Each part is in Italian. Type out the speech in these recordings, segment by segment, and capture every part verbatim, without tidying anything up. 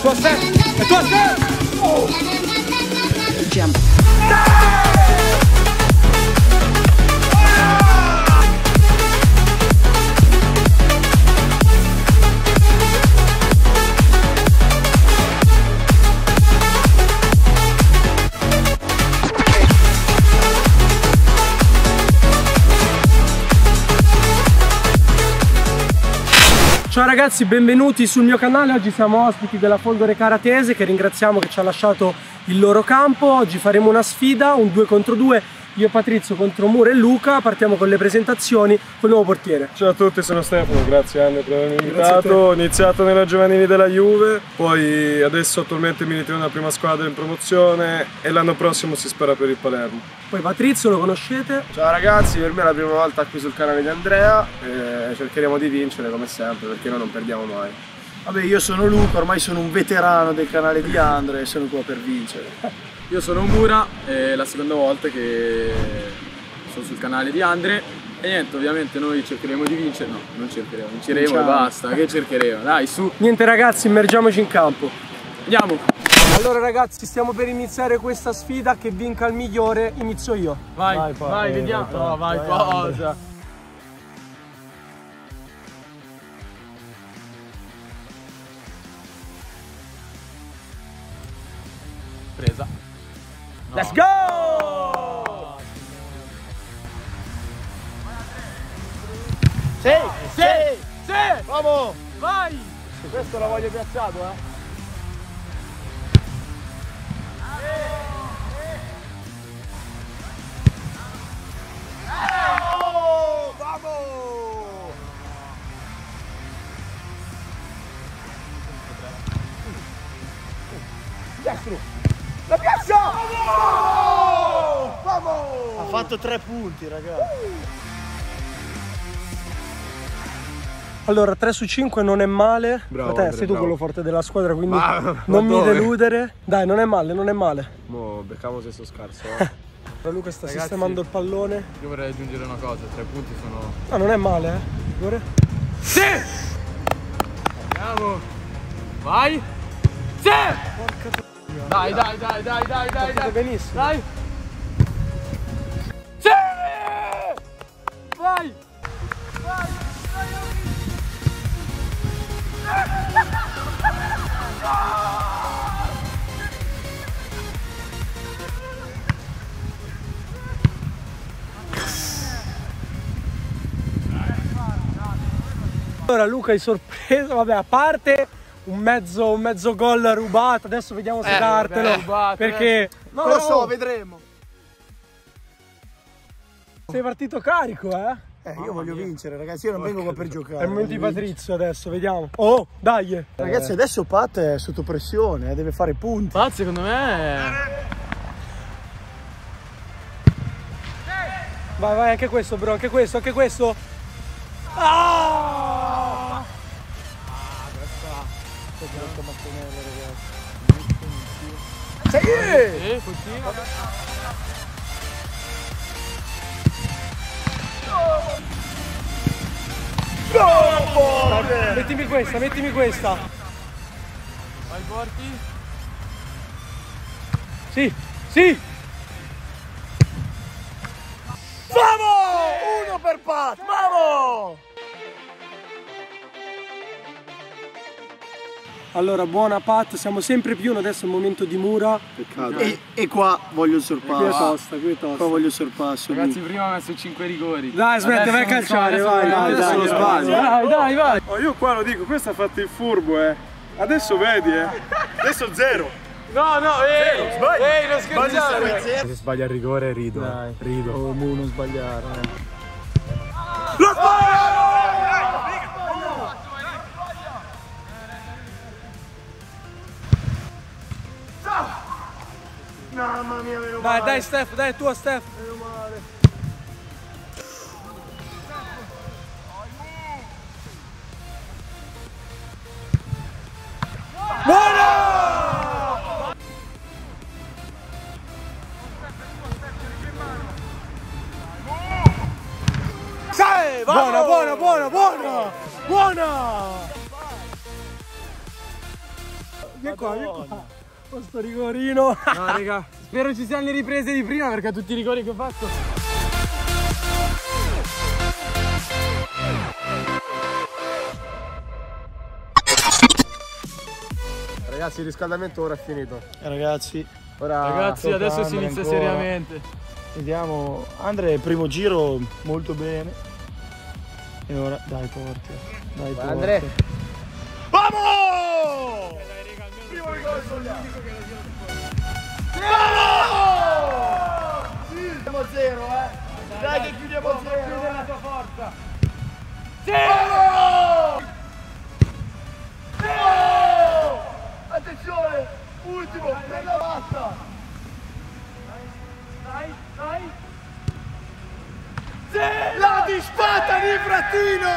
tua Steph! È tua Steph! Oh. Jump. Ciao ragazzi, benvenuti sul mio canale. Oggi siamo ospiti della Folgore Caratese, che ringraziamo che ci ha lasciato il loro campo. Oggi faremo una sfida, un due contro due, io Patrizio contro Mura e Luca. Partiamo con le presentazioni col nuovo portiere. Ciao a tutti, sono Stefano, grazie Anne per avermi invitato. Ho iniziato nella giovanili della Juve, poi adesso attualmente milito nella prima squadra in promozione e l'anno prossimo si spera per il Palermo. Poi Patrizio lo conoscete? Ciao ragazzi, per me è la prima volta qui sul canale di Andrea e cercheremo di vincere come sempre perché noi non perdiamo mai. Vabbè, io sono Luca, ormai sono un veterano del canale di Andrea e sono qua per vincere. Io sono Mura, è la seconda volta che sono sul canale di Andre e niente, ovviamente noi cercheremo di vincere, no, non cercheremo, vinceremo Ciao. E basta, che cercheremo, dai su! Niente ragazzi, immergiamoci in campo. Andiamo! Allora ragazzi, stiamo per iniziare questa sfida, che vinca il migliore, inizio io. Vai, vai, vai, vai vediamo, vai, no, vai, vai cosa? Presa. No. Let's go! Sì, sì, sì! Vamo! Vai! Questo la voglio piazzato, eh? Oh, vamo! Destro! La piazza! Vamo! Vamo! Ha fatto tre punti, ragazzi. Allora, tre su cinque non è male. Bravo, Ma te Andre, sei tu bravo. quello forte della squadra, quindi Ma, non ma mi dove? deludere. Dai, non è male, non è male. Mo beccamo se sono scarso. Eh. Allora, Luca sta Ragazzi, sistemando il pallone. Io vorrei aggiungere una cosa, tre punti sono... Ah, non è male, eh? Rigore? Sì! Andiamo! Vai! Sì! Porca Dai, dai, dai, dai, dai, dai, dai! benissimo. Dai! Sì! Vai! Vai! Allora Luca hai sorpreso, vabbè, a parte un mezzo, un mezzo gol rubato, adesso vediamo se Eh, dartelo, vabbè, rubato, perché Non però lo so, vedremo. sei partito carico, eh? Eh, io voglio vincere, ragazzi, io non vengo qua per giocare. È il momento di voglio Patrizio adesso, vediamo. Oh, dai! vincere. Ragazzi, adesso Pat è sotto pressione, eh, deve fare punti. Pazzi, secondo me... Vai, vai, anche questo, bro, anche questo, anche questo. Ah! Sei Sì, continua. Mettimi questa, mettimi questa. Vai, porti. Sì, sì. Vamo! Uno per Pat, vamo! Allora, buona Pat, siamo sempre più uno, adesso è il momento di Mura. Peccato. E, e qua voglio il Qui è sorpasso. tosta, qui è tosta. Qua voglio il sorpasso. Ragazzi, prima ha messo cinque rigori. Dai, aspetta, Adesso vai a non so, calciare, adesso vai, non- dai, adesso dai, lo dai, sbaglio. dai, dai, vai. Oh, io qua lo dico, questo ha fatto il furbo, eh. Adesso vedi, eh. Adesso zero. No, no, ehi! Sbagli. Ehi, non scherzare! Se sbaglia il rigore rido. Dai. Rido. Oh, Mu, non sbagliare. Eh. Lo sbaglio! Mamma mia, meno Dai, male. dai Steph, dai, tua Steph. Meno male. Buono! Sei, Buona, buona, buona, buona! Buona! qua, vieni qua. Questo rigorino. No, raga, spero ci siano le riprese di prima perché tutti i rigori che ho fatto. Ragazzi, il riscaldamento ora è finito. Eh, ragazzi, Ora Ragazzi, adesso si inizia ancora. seriamente. Vediamo. Andre, primo giro molto bene. E ora dai porti. Dai porti. Andre. Vamos! Primo rigore sbagliato. Sì, siamo a zero, eh. Dai che chiudiamo a zero. Chiude la tua forza. Sì! Attenzione! Ultimo, per la bassa! Dai, dai! Sì! La disfatta di Frattino!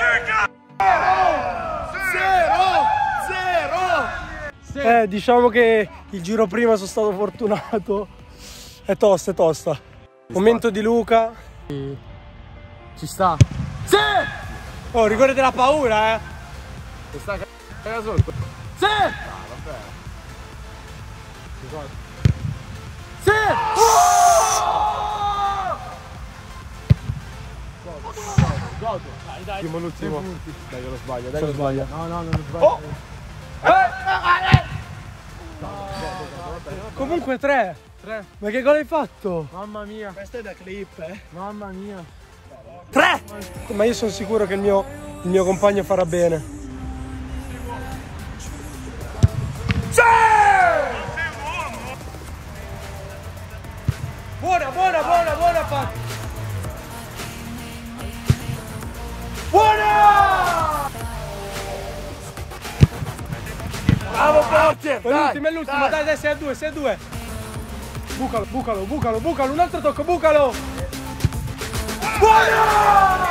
Zero! Zero! Eh, diciamo che il giro prima sono stato fortunato. È tosta, è tosta. Momento di Luca. Ci sta. Sì! Oh, rigore della paura, eh. Ci sta c***a sotto. Sì! Sì! Ultimo, l'ultimo. Dai che lo sbaglio, dai che lo sbaglia. No, no, non lo sbaglio. Comunque tre. Tre. Ma che gol hai fatto? Mamma mia. Questa è da clip, eh. Mamma mia. Tre! Ma io sono sicuro che il mio, il mio compagno farà bene. Buona, buona, buona, buona fatto! Buona! Bravo Portier! È l'ultimo, è l'ultimo, dai, dai, sei a due, sei a due! Bucalo, bucalo, bucalo, bucalo, un altro tocco, bucalo! Buona!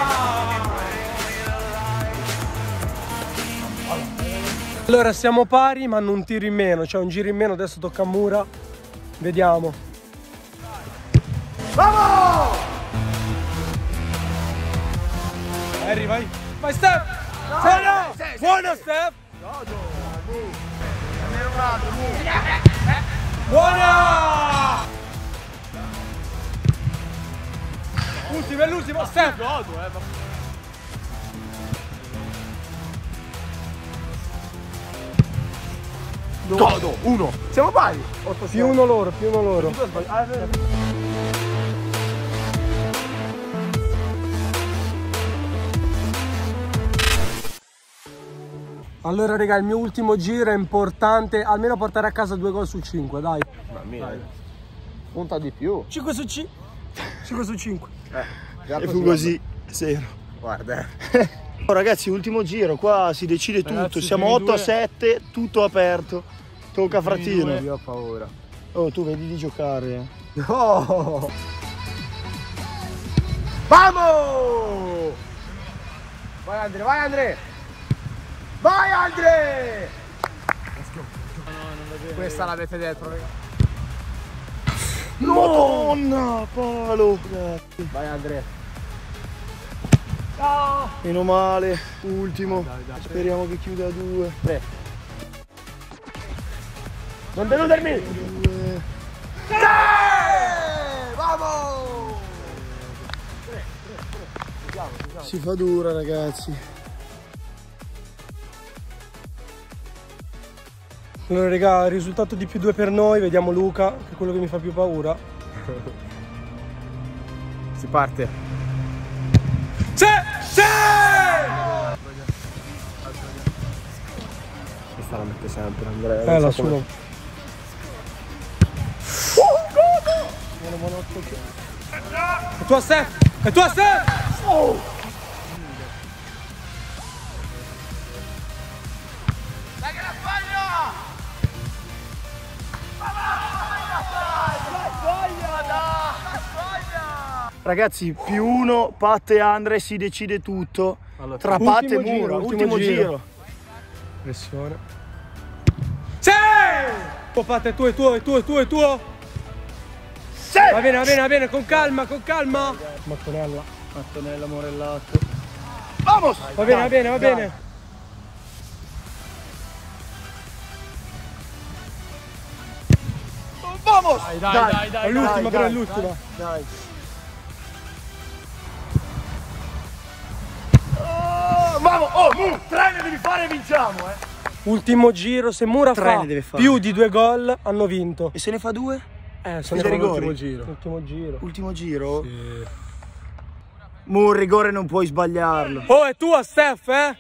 Allora siamo pari ma hanno un tiro in meno, cioè un giro in meno, adesso tocca a Mura. Vediamo. Vamos! Harry, vai! Vai Steph! Buona! Buona Steph! Buona! Ultimo, è l'ultimo, Steph! Godo, uno. Siamo pari. Più uno loro, più uno loro. Allora raga, il mio ultimo giro è importante, almeno portare a casa due gol su cinque, dai. Mamma mia. Punta di più. cinque su cinque. cinque su cinque. Eh, E fu così, zero. Guarda. Oh, ragazzi, ultimo giro, qua si decide tutto. Ragazzi, Siamo primi otto a due. sette, tutto aperto. Tocca a Frattino. Io ho paura. Oh, tu vedi di giocare. eh. No! Vamos! Vai Andre, vai Andre! Vai Andre! Questa l'avete dentro, raga. Madonna, palo. Ragazzi. Vai Andre. Meno male, ultimo. Speriamo che chiuda a due. Tre. Non deludermi! Due. Vamos! Si fa dura, ragazzi. Allora raga, il risultato di più due per noi, vediamo Luca, che è quello che mi fa più paura. Si parte. C'è! C'è! Questa la mette sempre Andrea. Eh, non la so come- sua. È tua Steph! È tua Steph! Oh! Ragazzi, più uno, Pat e Andre, si decide tutto. Allora, Tra Pat e ultimo Mura, giro, ultimo, ultimo giro. giro. Pressione. Sì! Tuo Pat, è tuo, è tuo, è tuo, è tuo, è tuo. Sì! Va bene, va bene, va bene, con calma, con calma. Mattonella. Mattonella, Morellato. Va bene, va bene, va bene. Vamos! Dai, dai, dai, dai. È l'ultima, dai, però è dai, l'ultima. Dai. Oh, vamos! Oh, Mu! Tre ne devi fare e vinciamo, eh! Ultimo giro, se Mura Tre fa ne deve fare. più di due gol, hanno vinto. E se ne fa due? Eh, se Dei ne fa rigori? l'ultimo giro. Ultimo giro. Ultimo giro? Sì. Mu, il rigore non puoi sbagliarlo. Oh, è tua, Steph, eh?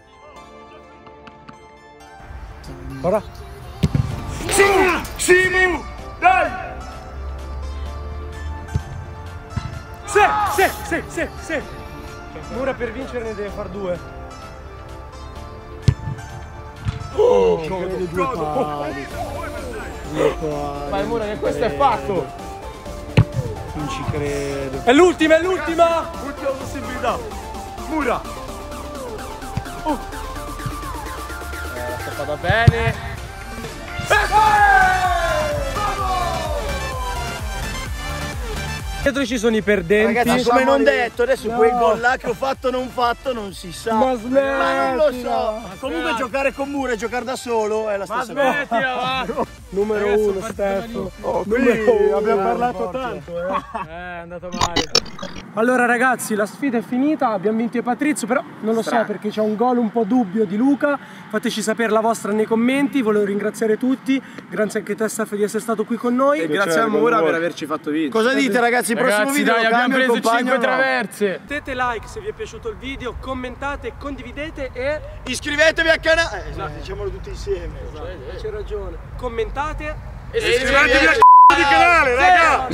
Guarda. Sì, sì, Mu! Dai! Sì, sì, sì, sì, sì. Mura per vincere ne deve far due. Oh, due pali. Due pali. Vai Mura che questo è fatto. Non ci credo. È l'ultima, è l'ultima! Ultima possibilità. Mura. Eh, l'ha stoppata bene. Dietro ci sono i perdenti. Ragazzi, come non Siamo- detto, adesso No. quel gol là che ho fatto non fatto non si sa. Ma Ma non lo smettila. so. Comunque giocare con Mura e giocare da solo è la Ma stessa cosa. smettila, va. Numero Ragazzi, uno, sono partito Stefano. Oh, Qui abbiamo parlato tanto, eh. Eh, è andato male. Allora ragazzi, la sfida è finita, abbiamo vinto io e Patrizio, però non lo so perché c'è un gol un po' dubbio di Luca. Fateci sapere la vostra nei commenti, volevo ringraziare tutti, grazie anche te Stefano di essere stato qui con noi. E grazie a Mura per averci fatto vincere. Cosa dite ragazzi? Il prossimo Ragazzi, video dai, lo abbiamo cambio il preso compagno cinque o no? traverse. Mettete like se vi è piaciuto il video, commentate, condividete e... Iscrivetevi al canale. Eh, esatto, diciamolo tutti insieme. C'è ragione. Commentate. Iscrivetevi al c***o di canale, raga!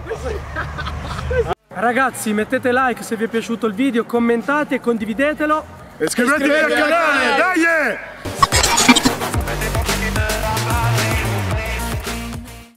Ragazzi, mettete like se vi è piaciuto il video, commentate, condividetelo. Iscrivetevi al canale, dai!